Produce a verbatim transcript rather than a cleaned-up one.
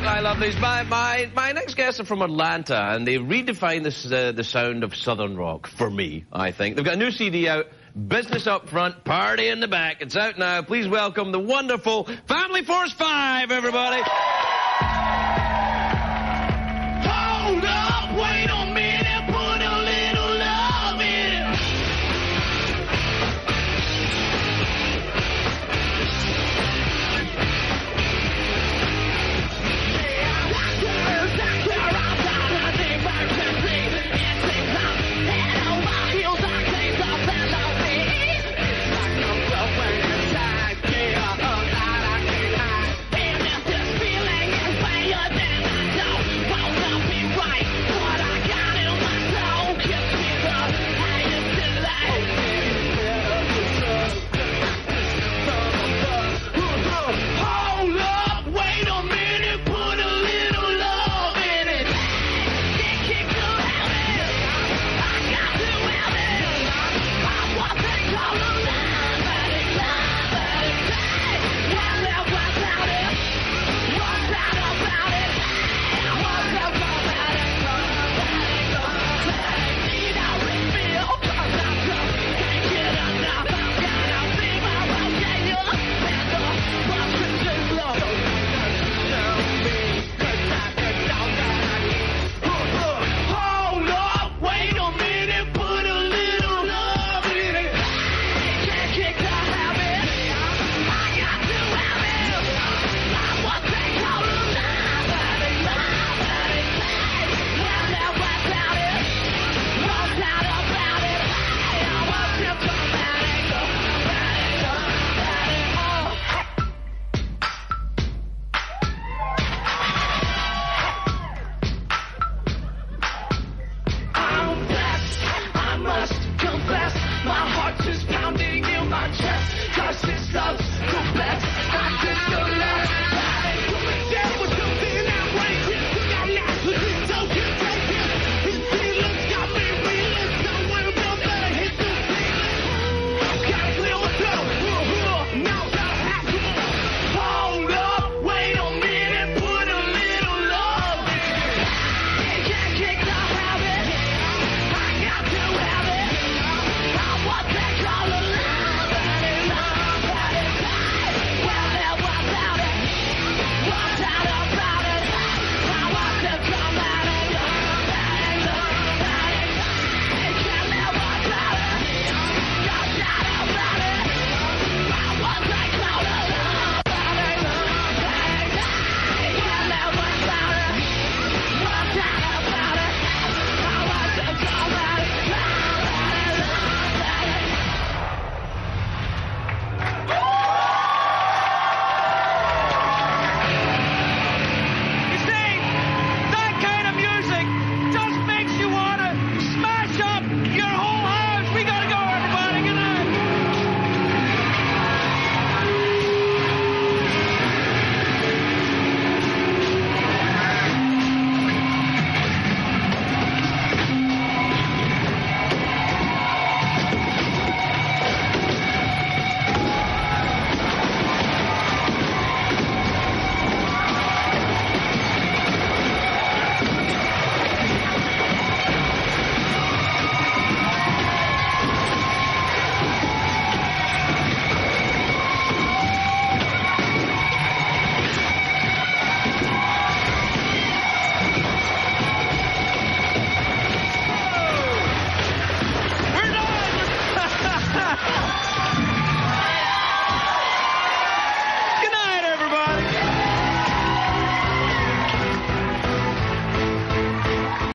my lovelies. My, my, my next guests are from Atlanta, and they redefine this, uh, the sound of Southern rock, for me, I think. They've got a new C D out, Business Up Front, Party in the Back. It's out now. Please welcome the wonderful Family Force five, everybody. Hold up, wait a minute, put a little love in it.